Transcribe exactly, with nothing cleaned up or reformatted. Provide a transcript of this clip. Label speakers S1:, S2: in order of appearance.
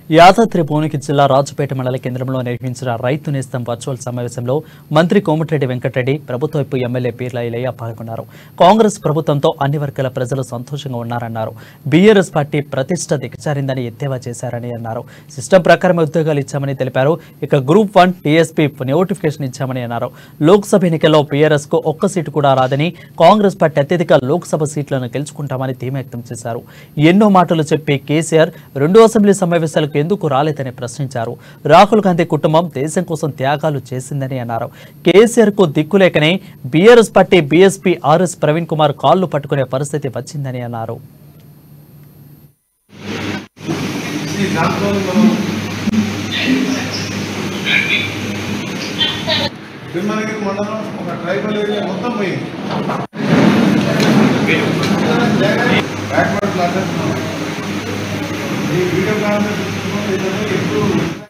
S1: యాదాద్రి భువనగిరి జిల్లా రాజుపేట మండల కేంద్రంలో నిర్వహించిన రైతు నేస్తం వర్చువల్ సమావేశంలో మంత్రి కోమటిరెడ్డి వెంకటరెడ్డి ప్రభుత్వ వైపు ఎమ్మెల్యే పీర్ల ఇలయ్య పాల్గొన్నారు. కాంగ్రెస్ ప్రభుత్వంతో అన్ని వర్గాల ప్రజలు సంతోషంగా ఉన్నారన్నారు. బీఆర్ఎస్ పార్టీ ప్రతిష్ట దిగజారిందని ఎద్దేవా చేశారని అన్నారు. సిస్టమ్ ప్రకారం ఉద్యోగాలు ఇచ్చామని తెలిపారు. ఇక గ్రూప్ వన్ టీఎస్పీ నోటిఫికేషన్ ఇచ్చామని అన్నారు. లోక్సభ ఎన్నికల్లో బీఆర్ఎస్ కు ఒక్క సీటు కూడా రాదని, కాంగ్రెస్ పార్టీ అత్యధిక లోక్సభ సీట్లను గెలుచుకుంటామని ధీమా వ్యక్తం చేశారు. ఎన్నో మాటలు చెప్పి కేసీఆర్ రెండు అసెంబ్లీ సమావేశాలకు ఎందుకు రాలేదని ప్రశ్నించారు. రాహుల్ గాంధీ కుటుంబం దేశం కోసం త్యాగాలు చేసిందని అన్నారు. కేసీఆర్ కు దిక్కులేకనే బీఆర్ఎస్ పార్టీ బీఎస్పీ ఆర్ఎస్ ప్రవీణ్ కుమార్ కాళ్లు పట్టుకునే పరిస్థితి వచ్చిందని అన్నారు.
S2: ఈ వీడియో కాల్ ఎప్పుడు